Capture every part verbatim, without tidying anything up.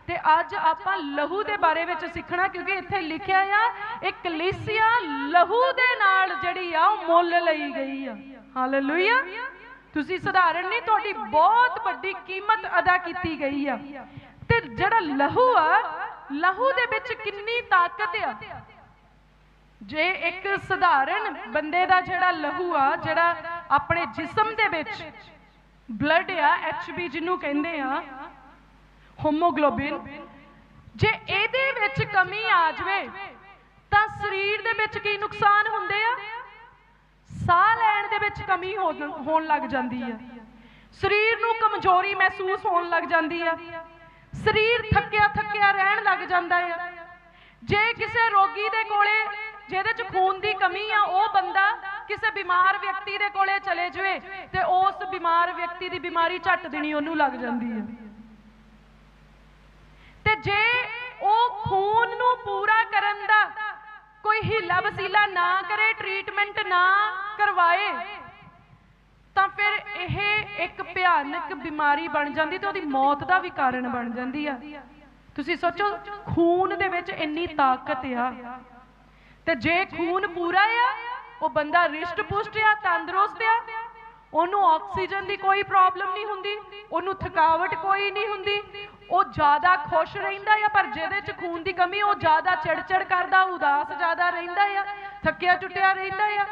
ਤੇ ਅੱਜ ਆਪਾਂ ਲਹੂ ਦੇ ਬਾਰੇ ਵਿੱਚ ਸਿੱਖਣਾ, क्योंकि इत्थे लिखिया आ एक कलीसिया लहू दे नाल जिहड़ी आ मुੱਲ ਲਈ गई आ। हालेलुया। तुसी सधारण नहीं, तुहाडी बहुत वड्डी कीमत अदा की गई आ। ते जिहड़ा लहू आ, लहू दे विच किन्नी ताकत आ। जे एक सधारण बंदे दा जिहड़ा लहू आ, जिहड़ा अपने जिस्म दे विच ब्लड आ, एच बी जिन्हों कहंदे आ, होमोग्लोबिन, जे इहदे विच कमी आ जावे तां शरीर दे विच की नुकसान हुंदे आ? साह लैण दे विच कमी होण लग जांदी है, शरीर नूं कमजोरी महसूस होण लग जांदी है, शरीर थक्किया थक्किया रहण लग जांदा है। जे किसी रोगी दे कोले जिहदे च खून की कमी आ, वो बंदा किसी बीमार व्यक्ति दे कोले चले जाए तो उस बीमार व्यक्ति की बीमारी झट देनी उन्होंने लग जाती है। ते जे वो खून नूं पूरा करन दा कोई हीला वसीला ना करे, ट्रीटमेंट ना करवाए, तो फिर यह एक भयानक बीमारी बन जाती, तो उसकी मौत का भी कारण बन जाती है। तुसीं सोचो, खून दे विच इन्नी ताकत आ, ते जे खून पूरा आ, वो बंदा रिष्ट पुष्ट आ, तंदुरुस्त आ, उन्होंने ऑक्सीजन की कोई प्रॉब्लम नहीं हुंदी, उन्होंने थकावट कोई नहीं हुंदी, वो ज़्यादा खुश रहिंदा है। पर जिहदे च खून की कमी, वो ज़्यादा चिड़चिड़ करदा, उदास ज़्यादा रहिंदा है, थकिया टुटिया रहिंदा है।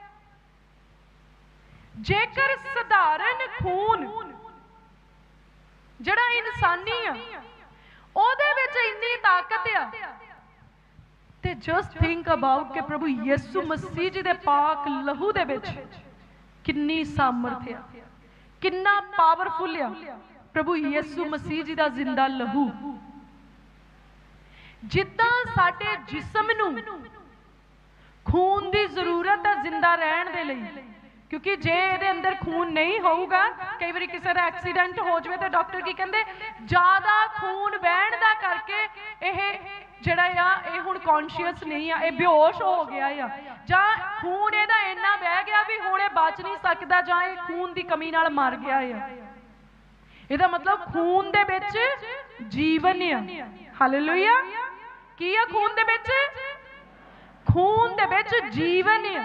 जेकर सधारण खून जिहड़ा इंसानी आ, ओहदे विच इन्नी ताकत आ, ते जस्ट थिंक अबाउट कि प्रभु यीशु मसीह जी दे पाक लहू दे विच किन्नी सामर्थ आ, किन्ना पावरफुल आ प्रभु यीशु मसीह जी दा जिंदा लहू। जिद्दां साडे जिस्म नूं खून की जरूरत है जिंदा रहन दे लई, क्योंकि जे इहदे अंदर खून नहीं होगा, कई बार किसी का एक्सीडेंट हो जाए तो डॉक्टर की कहते ज़्यादा खून बहन का करके यह जिहड़ा आ हुण कॉन्शियस नहीं आ, ये बेहोश हो गया आ, जां खून इहदा इन्ना बह गया भी हुण बच नहीं सकता, जां ये खून की कमी नाल मर गया है। इहदा मतलब खून दे विच जीवन आ। हालेलुया। की आ खून दे विच? खून दे विच जीवन आ।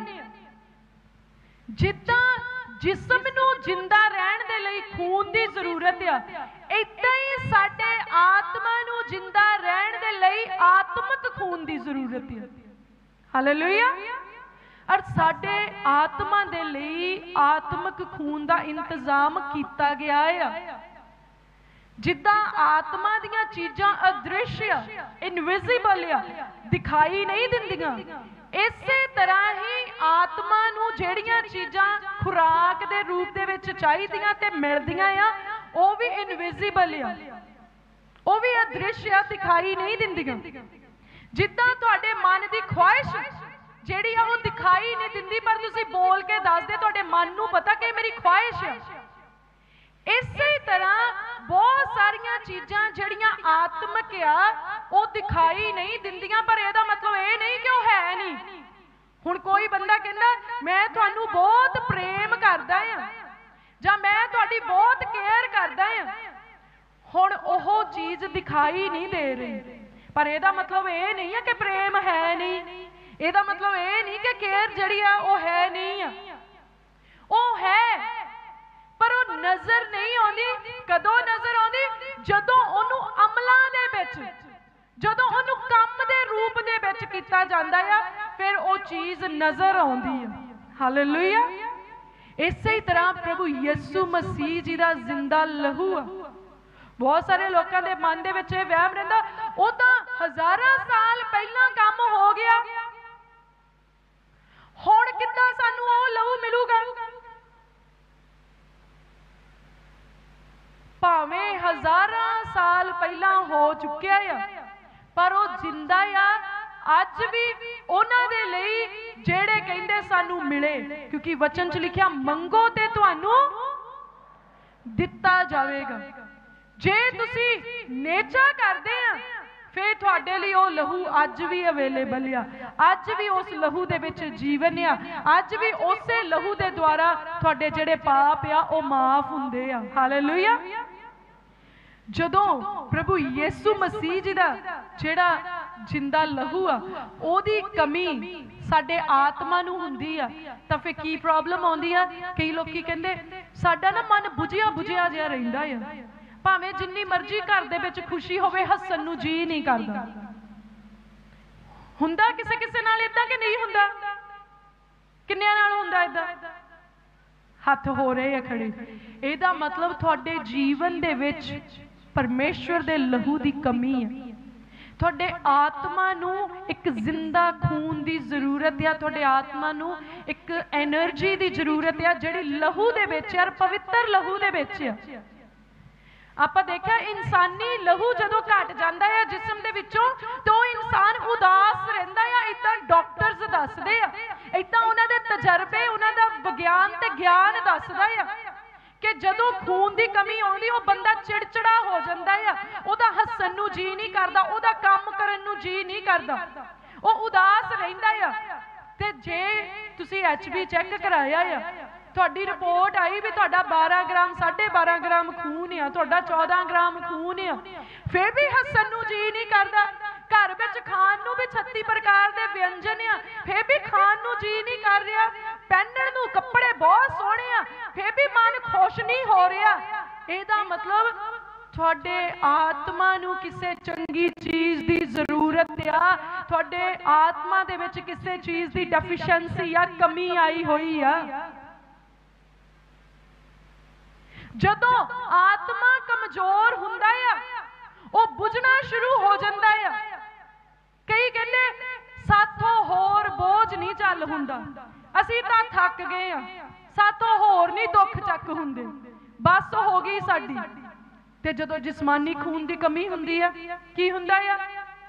जिद्दां जिस्म नूं जिंदा रहण दे लई खून की जरूरत आ, इदां ही साडे आत्मा नूं जिंदा रहण दे लई आत्मक खून की जरूरत है। हालेलुया। और साडे आत्मा दे लई आत्मक खून का इंतजाम किया गया है। जिद्दां आत्मा दीयां चीज़ां अदृश्य इनविजिबल आ, दिखाई नहीं दिंदियां, इसे तरह ही आत्मा नूं जिहड़ियां चीज़ां खुराक दे रूप दे विच चाहीदियां ते मिलदियां आ, वो भी इनविजिबल आ, वो भी अदृश्य आ, दिखाई नहीं दिंदियां। जिद्दां तुहाडे मन की ख्वाहिश जिहड़ी आ वो दिखाई नहीं दिंदी, पर तुसीं बोल के दस दे तुहाडे मन नूं पता कि मेरी ख्वाहिश है। इसे तरह बहुत सारिया चीज़ां जिहड़ियां आत्मक आ, वो दिखाई नहीं दिंदियां, पर यदा मतलब ये नहीं कि वो है नहीं। हुण कोई बंदा कहंदा मैं तुहानूं बहुत प्रेम करदा आ, जां मैं तुहाडी बहुत केयर करदा आ, हुण ओह चीज़ दिखाई नहीं दे रही, पर यदा मतलब ये नहीं है कि प्रेम है नहीं, यदा मतलब ये नहीं कि केयर जिहड़ी आ वो है नहीं आ, वो है, पर वो नजर नहीं आती। कदों नजर आती? जदों उन्हों अमलों दे विच, जदों उन्हों काम दे रूप दे विच कीता जांदा है, फिर वो चीज़ नजर आती है। हालेलुया। इसे तरह प्रभु यीशु मसीह जी का जिंदा लहू आ। बहुत सारे लोगों के मन दे विच वहम रहिंदा, वो तो हज़ारां साल पहला काम हो गया, हुण किद्दां सानूं वो लहू मिलूगा? भावें हज़ारां साल पहला हो चुकिया है, पर वो जिंदा आ अज भी उन्हां दे लई जेड़े कहंदे सानू मिले, क्योंकि वचन च लिखिया मंगो ते तुहानू दिता जावेगा। जे तुसी नेचा करदे आ फिर तुहाडे लई वो लहू अज भी अवेलेबल आ, अज भी उस लहू दे विच जीवन आ, अज भी उसे लहू दे द्वारा तुहाडे जेड़े पाप आ वो माफ हुंदे आ। हालेलुया। ਜਦੋਂ ਪ੍ਰਭੂ ਯਿਸੂ ਮਸੀਹ ਜੀ ਦਾ ਜਿਹੜਾ ਜਿੰਦਾ ਲਹੂ ਆ ਉਹਦੀ ਕਮੀ ਸਾਡੇ ਆਤਮਾ ਨੂੰ ਹੁੰਦੀ ਆ ਤਾਂ ਫਿਰ ਕੀ ਪ੍ਰੋਬਲਮ ਆਉਂਦੀ ਆ। ਕਈ ਲੋਕੀ ਕਹਿੰਦੇ ਸਾਡਾ ਨਾ ਮਨ ਬੁਝਿਆ ਬੁਝਿਆ ਜਿਹਾ ਰਹਿੰਦਾ ਆ, ਭਾਵੇਂ ਜਿੰਨੀ ਮਰਜ਼ੀ ਘਰ ਦੇ ਵਿੱਚ ਖੁਸ਼ੀ ਹੋਵੇ ਹੱਸਣ ਨੂੰ ਜੀ ਨਹੀਂ ਕਰਦਾ। ਹੁੰਦਾ ਕਿਸੇ ਕਿਸੇ ਨਾਲ ਏਦਾਂ ਕਿ ਨਹੀਂ ਹੁੰਦਾ? ਕਿੰਨਿਆਂ ਨਾਲ ਹੁੰਦਾ ਏਦਾਂ? ਹੱਥ ਹੋ ਰਹੇ ਆ ਖੜੇ। ਇਹਦਾ ਮਤਲਬ ਤੁਹਾਡੇ ਜੀਵਨ ਦੇ ਵਿੱਚ ਪਰਮੇਸ਼ਵਰ ਦੇ ਲਹੂ ਦੀ ਕਮੀ ਹੈ। ਤੁਹਾਡੇ ਆਤਮਾ ਨੂੰ ਇੱਕ ਜ਼ਿੰਦਾ ਖੂਨ ਦੀ ਜ਼ਰੂਰਤ ਹੈ। ਤੁਹਾਡੇ ਆਤਮਾ ਨੂੰ ਇੱਕ ਐਨਰਜੀ ਦੀ ਜ਼ਰੂਰਤ ਹੈ ਜਿਹੜੀ ਲਹੂ ਦੇ ਵਿੱਚ ਹੈ, ਪਵਿੱਤਰ ਲਹੂ ਦੇ ਵਿੱਚ ਹੈ। ਆਪਾਂ ਦੇਖਿਆ ਇਨਸਾਨੀ ਲਹੂ ਜਦੋਂ ਘਟ ਜਾਂਦਾ ਹੈ ਜਿਸਮ ਦੇ ਵਿੱਚੋਂ ਤਾਂ ਉਹ ਇਨਸਾਨ ਉਦਾਸ ਰਹਿੰਦਾ ਹੈ। ਏਦਾਂ ਡਾਕਟਰਸ ਦੱਸਦੇ ਆ, ਏਦਾਂ ਉਹਨਾਂ ਦੇ ਤਜਰਬੇ, ਉਹਨਾਂ ਦਾ ਵਿਗਿਆਨ ਤੇ ਗਿਆਨ ਦੱਸਦਾ ਆ ਕਿ ਜਦੋਂ ਖੂਨ ਦੀ ਕਮੀ ਆਉਂਦੀ ਉਹ ਬੰਦਾ ਚਿੜਚਿੜਾ ਹੋ ਜਾਂਦਾ ਆ, ਉਹਦਾ ਹੱਸਣ ਨੂੰ ਜੀ ਨਹੀਂ ਕਰਦਾ, ਉਹਦਾ ਕੰਮ ਕਰਨ ਨੂੰ ਜੀ ਨਹੀਂ ਕਰਦਾ, ਉਹ ਉਦਾਸ ਰਹਿੰਦਾ ਆ। ਤੇ ਜੇ ਤੁਸੀਂ ਐਚ ਬੀ ਚੈੱਕ ਕਰਾਇਆ ਆ, ਤੁਹਾਡੀ ਰਿਪੋਰਟ ਆਈ ਵੀ ਤੁਹਾਡਾ ਬਾਰਾਂ ਗ੍ਰਾਮ ਸਾਢੇ ਬਾਰਾਂ ਗ੍ਰਾਮ ਖੂਨ ਆ, ਤੁਹਾਡਾ ਚੌਦਾਂ ਗ੍ਰਾਮ ਖੂਨ ਆ, ਫਿਰ ਵੀ ਹੱਸਣ ਨੂੰ ਜੀ ਨਹੀਂ ਕਰਦਾ। ਘਰ ਵਿੱਚ ਖਾਣ ਨੂੰ ਵੀ ਛੱਤੀ ਪ੍ਰਕਾਰ ਦੇ ਵਿਅੰਜਨ ਆ, ਫਿਰ ਵੀ ਖਾਣ ਨੂੰ ਜੀ ਨਹੀਂ ਕਰ ਰਿਹਾ। ਪਹਿਨਣ ਨੂੰ ਕੱਪੜੇ ਬਹੁਤ ਸੋਹਣੇ ਆ, ਫਿਰ ਵੀ ਮਨ ਖੁਸ਼ ਨਹੀਂ ਹੋ ਰਿਹਾ। ਇਹਦਾ ਮਤਲਬ ਤੁਹਾਡੇ ਆਤਮਾ ਨੂੰ ਕਿਸੇ ਚੰਗੀ ਚੀਜ਼ ਦੀ ਜ਼ਰੂਰਤ ਆ, ਤੁਹਾਡੇ ਆਤਮਾ ਦੇ ਵਿੱਚ ਕਿਸੇ ਚੀਜ਼ ਦੀ ਡੈਫੀਸ਼ੀਐਂਸੀ ਆ, ਕਮੀ ਆਈ ਹੋਈ ਆ। ਜਦੋਂ ਆਤਮਾ ਕਮਜ਼ੋਰ ਹੁੰਦਾ ਆ ਉਹ ਬੁਝਣਾ ਸ਼ੁਰੂ ਹੋ ਜਾਂਦਾ ਆ। ਕਈ ਕਹਿੰਦੇ ਸਾਥੋਂ ਹੋਰ ਬੋਝ ਨਹੀਂ ਚੱਲ ਹੁੰਦਾ, ਅਸੀਂ ਤਾਂ ਥੱਕ ਗਏ ਆ, ਸਾਥੋਂ ਹੋਰ ਨਹੀਂ ਦੁੱਖ ਚੱਕ ਹੁੰਦੇ, ਬਸ ਹੋ ਗਈ ਸਾਡੀ। ਤੇ ਜਦੋਂ ਜਿਸਮਾਨੀ ਖੂਨ ਦੀ ਕਮੀ ਹੁੰਦੀ ਆ ਕੀ ਹੁੰਦਾ ਆ?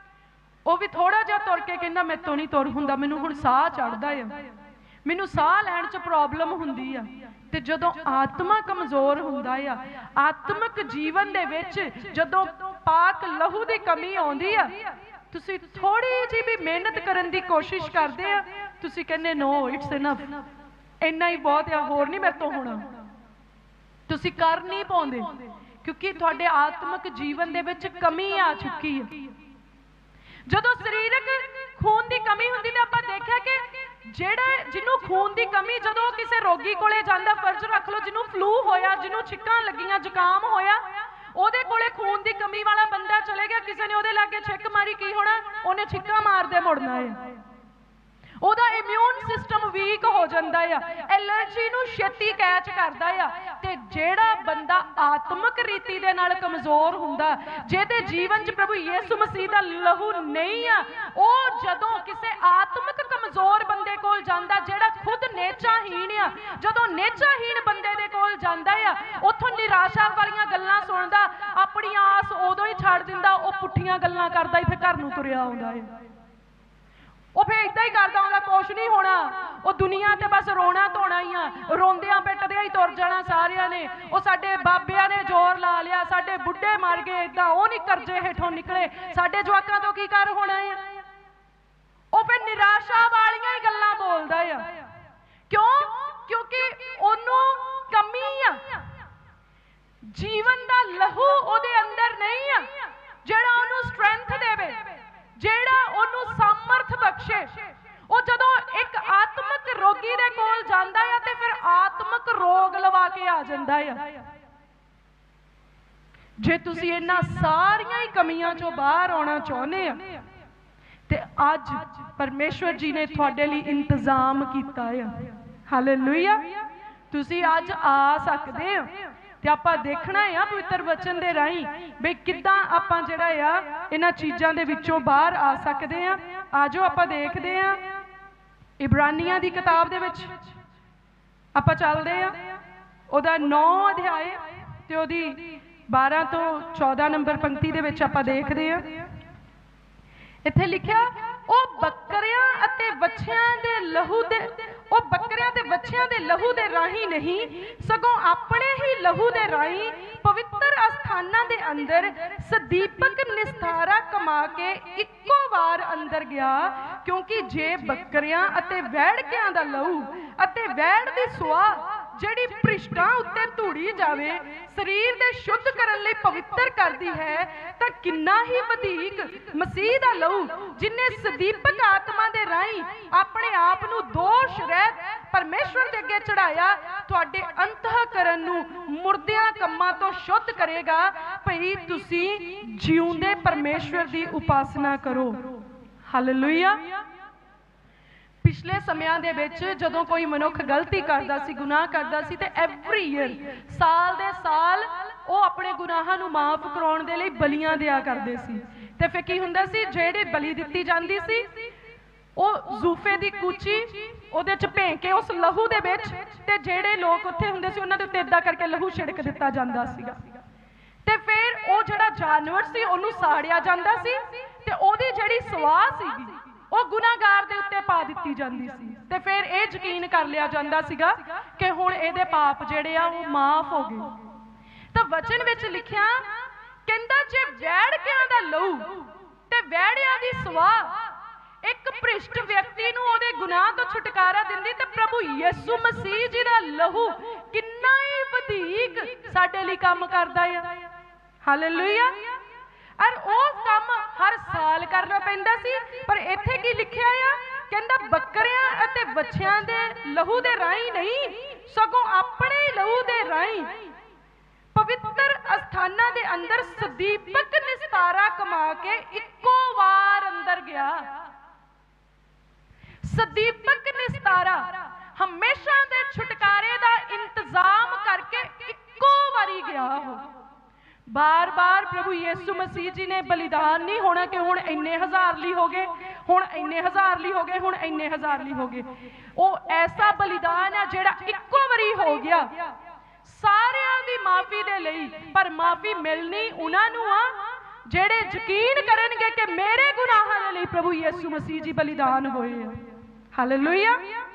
ਉਹ ਵੀ ਥੋੜਾ ਜਿਹਾ ਤੁਰ ਕੇ ਕਹਿੰਦਾ ਮੇਰੇ ਤੋਂ ਨਹੀਂ ਤੁਰ ਹੁੰਦਾ, ਮੈਨੂੰ ਹੁਣ ਸਾਹ ਚੜਦਾ ਆ, ਮੈਨੂੰ ਸਾਹ ਲੈਣ 'ਚ ਪ੍ਰੋਬਲਮ ਹੁੰਦੀ ਆ। ਤੇ ਜਦੋਂ ਆਤਮਾ ਕਮਜ਼ੋਰ ਹੁੰਦਾ ਆ, ਆਤਮਿਕ ਜੀਵਨ ਦੇ ਵਿੱਚ ਜਦੋਂ ਪਾਕ ਲਹੂ ਦੀ ਕਮੀ ਆਉਂਦੀ ਆ, ਤੁਸੀਂ ਥੋੜੀ ਜਿਹੀ ਵੀ ਮਿਹਨਤ ਕਰਨ ਦੀ ਕੋਸ਼ਿਸ਼ ਕਰਦੇ ਆ, ਤੁਸੀਂ ਕਹਿੰਦੇ ਨੋ ਇਟਸ ਇਨਫ, ਇੰਨਾ ਹੀ ਬਹੁਤ ਆ, ਹੋਰ ਨਹੀਂ ਮੇਰੇ ਤੋਂ ਹੋਣਾ। ਤੁਸੀਂ ਕਰ ਨਹੀਂ ਪਾਉਂਦੇ ਕਿਉਂਕਿ ਤੁਹਾਡੇ ਆਤਮਿਕ ਜੀਵਨ ਦੇ ਵਿੱਚ ਕਮੀ ਆ ਚੁੱਕੀ ਹੈ। ਜਦੋਂ ਸਰੀਰਕ ਖੂਨ ਦੀ ਕਮੀ ਹੁੰਦੀ ਤੇ ਆਪਾਂ ਦੇਖਿਆ ਕਿ ਜਿਹੜਾ ਜਿਹਨੂੰ ਖੂਨ ਦੀ ਕਮੀ, ਜਦੋਂ ਕਿਸੇ ਰੋਗੀ ਕੋਲੇ ਜਾਂਦਾ, ਫਰਜ਼ ਰੱਖ ਲਓ ਜਿਹਨੂੰ ਫਲੂ ਹੋਇਆ, ਜਿਹਨੂੰ ਛਿੱਕਾਂ ਲੱਗੀਆਂ, ਜ਼ੁਕਾਮ ਹੋਇਆ, ਉਹਦੇ ਕੋਲੇ ਖੂਨ ਦੀ ਕਮੀ ਵਾਲਾ ਬੰਦਾ ਚਲੇ ਗਿਆ, ਕਿਸੇ ਨੇ ਉਹਦੇ ਲਾਗੇ ਛਿੱਕ ਮਾਰੀ, ਕੀ ਹੋਣਾ? ਉਹਨੇ ਛਿੱਕਾਂ ਮਾਰਦੇ ਮੁੜਨਾ ਹੈ। ਉਹਦਾ ਇਮਿਊਨ ਸਿਸਟਮ ਵੀਕ ਹੋ ਜਾਂਦਾ ਆ, ਐਲਰਜੀ ਨੂੰ ਛੇਤੀ ਕੈਚ ਕਰਦਾ ਆ। ਤੇ ਜਿਹੜਾ ਬੰਦਾ ਆਤਮਿਕ ਰੀਤੀ ਦੇ ਨਾਲ ਕਮਜ਼ੋਰ ਹੁੰਦਾ, ਜਿਹਦੇ ਜੀਵਨ 'ਚ ਪ੍ਰਭੂ ਯਿਸੂ ਮਸੀਹ ਦਾ ਲਹੂ ਨਹੀਂ ਆ, ਉਹ ਜਦੋਂ ਕਿਸੇ ਆਤਮਿਕ ਕਮਜ਼ੋਰ ਬੰਦੇ ਕੋਲ ਜਾਂਦਾ, ਜਿਹੜਾ ਖੁਦ ਨੇਚਾਹੀਣ ਆ, ਜਦੋਂ ਨੇਚਾਹੀਣ ਬੰਦੇ ਦੇ ਕੋਲ ਜਾਂਦਾ ਆ, ਉੱਥੋਂ ਨਿਰਾਸ਼ਾ ਵਾਲੀਆਂ ਗੱਲਾਂ ਸੁਣਦਾ, ਆਪਣੀ ਆਸ ਉਦੋਂ ਹੀ ਛੱਡ ਦਿੰਦਾ, ਉਹ ਪੁੱਠੀਆਂ ਗੱਲਾਂ ਕਰਦਾ ਹੀ ਫਿਰ ਘਰ ਨੂੰ ਤੁਰਿਆ ਆਉਂਦਾ ਹੈ। ਉਹ ਫਿਰ ਏਦਾਂ ਹੀ ਕਰਦਾ ਹੁੰਦਾ, ਕੁਛ ਨਹੀਂ ਹੋਣਾ, ਉਹ ਦੁਨੀਆ ਤੇ ਬਸ ਰੋਣਾ ਧੋਣਾ ਹੀ ਆ, ਰੋਂਦਿਆਂ ਪਿੱਟਦਿਆਂ ਹੀ ਤੁਰ ਜਾਣਾ ਸਾਰਿਆਂ ਨੇ। ਉਹ ਸਾਡੇ ਬਾਬਿਆਂ ਨੇ ਜ਼ੋਰ ਲਾ ਲਿਆ, ਸਾਡੇ ਬੁੱਢੇ ਮਰ ਗਏ, ਏਦਾਂ ਉਹ ਨਹੀਂ ਕਰਜ਼ੇ ਹੇਠੋਂ ਨਿਕਲੇ, ਸਾਡੇ ਜਵਾਕਾਂ ਤੋਂ ਕੀ ਕਰ ਹੋਣਾ ਹੈ। ਉਹ ਫਿਰ ਨਿਰਾਸ਼ਾ ਵਾਲੀਆਂ ਹੀ ਗੱਲਾਂ ਬੋਲਦਾ ਆ। ਕਿਉਂ? ਕਿਉਂਕਿ ਉਹਨੂੰ ਕਮੀ ਆ, ਜੀਵਨ ਦਾ ਲਹੂ ਉਹਦੇ ਅੰਦਰ ਨਹੀਂ ਆ ਜਿਹੜਾ ਉਹਨੂੰ ਸਟਰੈਂਥ ਦੇਵੇ, ਜਿਹੜਾ ਉਹਨੂੰ ਸਾਮਰਥ ਬਖਸ਼ੇ। ਉਹ ਜਦੋਂ ਇੱਕ ਆਤਮਿਕ ਰੋਗੀ ਦੇ ਕੋਲ ਜਾਂਦਾ ਆ ਤੇ ਫਿਰ ਆਤਮਿਕ ਰੋਗ ਲਵਾ ਕੇ ਆ ਜਾਂਦਾ ਆ। ਜੇ ਤੁਸੀਂ ਇਹਨਾਂ ਸਾਰੀਆਂ ਹੀ ਕਮੀਆਂ ਚੋਂ ਬਾਹਰ ਆਉਣਾ ਚਾਹੁੰਦੇ ਆ ਤੇ ਅੱਜ ਪਰਮੇਸ਼ਵਰ ਜੀ ਨੇ ਤੁਹਾਡੇ ਲਈ ਇੰਤਜ਼ਾਮ ਕੀਤਾ ਆ। ਹਾਲੇਲੂਇਆ। ਤੁਸੀਂ ਅੱਜ ਆ ਸਕਦੇ ਆ ਤੇ ਆਪਾਂ ਦੇਖਣਾ ਆ ਪਵਿੱਤਰ ਵਚਨ ਦੇ ਰਾਹੀਂ ਵੀ ਕਿੱਦਾਂ ਆਪਾਂ ਜਿਹੜਾ ਆ ਇਹਨਾਂ ਚੀਜ਼ਾਂ ਦੇ ਵਿੱਚੋਂ ਬਾਹਰ ਆ ਸਕਦੇ ਆ। ਆਜੋ ਆਪਾਂ ਦੇਖਦੇ ਆ ਇਬਰਾਨੀਆਂ ਦੀ ਕਿਤਾਬ ਦੇ ਵਿੱਚ ਆਪਾਂ ਚੱਲਦੇ ਆ, ਉਹਦਾ ਨੌਂ ਅਧਿਆਏ ਤੇ ਉਹਦੀ ਬਾਰਾਂ ਤੋਂ ਚੌਦਾਂ ਨੰਬਰ ਪੰਕਤੀ ਦੇ ਵਿੱਚ ਆਪਾਂ ਦੇਖਦੇ ਆ। ਇੱਥੇ ਲਿਖਿਆ, ਉਹ ਬੱਕਰਿਆਂ ਅਤੇ ਵੱਛਿਆਂ ਦੇ ਲਹੂ ਦੇ ਉਹ ਬੱਕਰਿਆਂ ਤੇ ਵੱਛਿਆਂ ਦੇ ਲਹੂ ਦੇ ਰਾਹੀਂ ਨਹੀਂ, ਸਗੋਂ ਆਪਣੇ ਹੀ ਲਹੂ ਦੇ ਰਾਹੀਂ ਪਵਿੱਤਰ ਅਸਥਾਨਾਂ ਦੇ ਅੰਦਰ ਸਦੀਪਕ ਨਿਸਤਾਰਾ ਕਮਾ ਕੇ ਇੱਕੋ ਵਾਰ ਅੰਦਰ ਗਿਆ। ਕਿਉਂਕਿ ਜੇ ਬੱਕਰਿਆਂ ਅਤੇ ਵੈੜਕਿਆਂ ਦਾ ਲਹੂ ਅਤੇ ਵੈੜ ਦੀ ਸੁਆਹ ਜਿਹੜੀ ਭ੍ਰਿਸ਼ਟਾਂ ਉੱਤੇ ਧੂੜੀ ਜਾਵੇ, ਸਰੀਰ ਦੇ ਸ਼ੁੱਧ ਕਰਨ ਲਈ ਪਵਿੱਤਰ ਕਰਦੀ ਹੈ, ਤਾਂ ਕਿੰਨਾ ਹੀ ਵਧੇਕ ਮਸੀਹ ਦਾ ਲਹੂ, ਜਿਨੇ ਸਦੀਪਕ ਆਤਮਾ ਦੇ ਰਾਹੀਂ ਆਪਣੇ ਆਪ ਨੂੰ ਦੋਸ਼ ਰਹਿਤ ਪਰਮੇਸ਼ਵਰ ਦੇ ਅੱਗੇ ਚੜਾਇਆ, ਤੁਹਾਡੇ ਅੰਤःਕਰਨ ਨੂੰ ਮੁਰਦਿਆਂ ਕੰਮਾਂ ਤੋਂ ਸ਼ੁੱਧ ਕਰੇਗਾ। ਭਈ ਤੁਸੀਂ ਜਿਉਂਦੇ ਪਰਮੇਸ਼ਵਰ ਦੀ ਉਪਾਸਨਾ ਕਰੋ। ਹਾਲੇਲੂਇਆ। ਪਿਛਲੇ ਸਮਿਆਂ ਦੇ ਵਿੱਚ ਜਦੋਂ ਕੋਈ ਮਨੁੱਖ ਗਲਤੀ ਕਰਦਾ ਸੀ, ਗੁਨਾਹ ਕਰਦਾ ਸੀ, ਤੇ ਐਵਰੀ ਈਅਰ, ਸਾਲ ਦੇ ਸਾਲ ਉਹ ਆਪਣੇ ਗੁਨਾਹਾਂ ਨੂੰ ਮਾਫ ਕਰਾਉਣ ਦੇ ਲਈ ਬਲੀਆਂ ਦਿਆ ਕਰਦੇ ਸੀ। ਤੇ ਫਿਰ ਕੀ ਹੁੰਦਾ ਸੀ, ਜਿਹੜੀ ਬਲੀ ਦਿੱਤੀ ਜਾਂਦੀ ਸੀ ਉਹ ਜ਼ੂਫੇ ਦੀ ਕੂਚੀ ਉਹਦੇ ਚ ਭੇਂ ਕੇ ਉਸ ਲਹੂ ਦੇ ਵਿੱਚ, ਤੇ ਜਿਹੜੇ ਲੋਕ ਉੱਥੇ ਹੁੰਦੇ ਸੀ ਉਹਨਾਂ ਦੇ ਉੱਤੇ ਏਦਾਂ ਕਰਕੇ ਲਹੂ ਛਿੜਕ ਦਿੱਤਾ ਜਾਂਦਾ ਸੀਗਾ। ਤੇ ਫਿਰ ਉਹ ਜਿਹੜਾ ਜਾਨਵਰ ਸੀ ਉਹਨੂੰ ਸਾੜਿਆ ਜਾਂਦਾ ਸੀ, ਤੇ ਉਹਦੀ ਜਿਹੜੀ ਸਵਾਹ ਸੀਗੀ ਉਹ ਗੁਨਾਹਗਾਰ ਦੇ ਉੱਤੇ ਪਾ ਦਿੱਤੀ ਜਾਂਦੀ ਸੀ। ਤੇ ਫਿਰ ਇਹ ਯਕੀਨ ਕਰ ਲਿਆ ਜਾਂਦਾ ਸੀਗਾ ਕਿ ਹੁਣ ਇਹਦੇ ਪਾਪ ਜਿਹੜੇ ਆ ਉਹ ਮਾਫ ਹੋ ਗਏ। ਤਾਂ ਵਚਨ ਵਿੱਚ ਲਿਖਿਆ ਕਹਿੰਦਾ, ਜੇ ਵੈੜਕਿਆਂ ਦਾ ਲਹੂ ਤੇ ਵੈੜਿਆਂ ਦੀ ਸਵਾਹ ਇੱਕ ਭ੍ਰਿਸ਼ਟ ਵਿਅਕਤੀ ਨੂੰ ਉਹਦੇ ਗੁਨਾਹ ਤੋਂ ਛੁਟਕਾਰਾ ਦਿੰਦੀ, ਤੇ ਪ੍ਰਭੂ ਯਿਸੂ ਮਸੀਹ ਜੀ ਦਾ ਲਹੂ ਕਿੰਨਾ ਹੀ ਵਧੇਕ ਸਾਡੇ ਲਈ ਕੰਮ ਕਰਦਾ ਹੈ। ਹਾਲੇਲੂਇਆ। ਔਰ ਉਹ ਕੰਮ ਹਰ ਸਾਲ ਕਰਨਾ ਪੈਂਦਾ ਸੀ, ਪਰ ਇੱਥੇ ਕੀ ਲਿਖਿਆ ਆ, ਕਹਿੰਦਾ ਬੱਕਰਿਆਂ ਅਤੇ ਵੱਛਿਆਂ ਦੇ ਲਹੂ ਦੇ ਰਾਹੀਂ ਨਹੀਂ, ਸਗੋਂ ਆਪਣੇ ਲਹੂ ਦੇ ਰਾਹੀਂ ਪਵਿੱਤਰ ਅਸਥਾਨਾਂ ਦੇ ਅੰਦਰ ਸਦੀਪਕ ਨਿਸਤਾਰਾ ਕਮਾ ਕੇ ਇੱਕੋ ਵਾਰ ਅੰਦਰ ਗਿਆ। ਸਦੀਪਕ ਨਿਸਤਾਰਾ ਹਮੇਸ਼ਾ ਦੇ ਛੁਟਕਾਰੇ ਦਾ ਇੰਤਜ਼ਾਮ ਕਰਕੇ ਇੱਕੋ ਵਾਰੀ ਗਿਆ। ਉਹ ਬਾਰ ਬਾਰ ਪ੍ਰਭੂ ਯਿਸੂ ਮਸੀਹ ਜੀ ਨੇ ਬਲੀਦਾਨ ਨਹੀਂ ਹੋਣਾ ਕਿ ਹੁਣ ਇੰਨੇ ਹਜ਼ਾਰ ਲਈ ਹੋ ਗਏ, ਹੁਣ ਇੰਨੇ ਹਜ਼ਾਰ ਲਈ ਹੋ ਗਏ, ਹੁਣ ਇੰਨੇ ਹਜ਼ਾਰ ਲਈ ਹੋ ਗਏ। ਉਹ ਐਸਾ ਬਲੀਦਾਨ ਹੈ ਜਿਹੜਾ ਇੱਕੋ ਵਾਰੀ ਹੋ ਗਿਆ ਸਾਰਿਆਂ ਦੀ ਮਾਫੀ ਦੇ ਲਈ। ਪਰ ਮਾਫੀ ਮਿਲਣੀ ਉਹਨਾਂ ਨੂੰ ਆ ਜਿਹੜੇ ਯਕੀਨ ਕਰਨਗੇ ਕਿ ਮੇਰੇ ਗੁਨਾਹਾਂ ਦੇ ਲਈ ਪ੍ਰਭੂ ਯਿਸੂ ਮਸੀਹ ਜੀ ਬਲੀਦਾਨ ਹੋਏ ਆ। ਹਾਲੇਲੂਇਆ।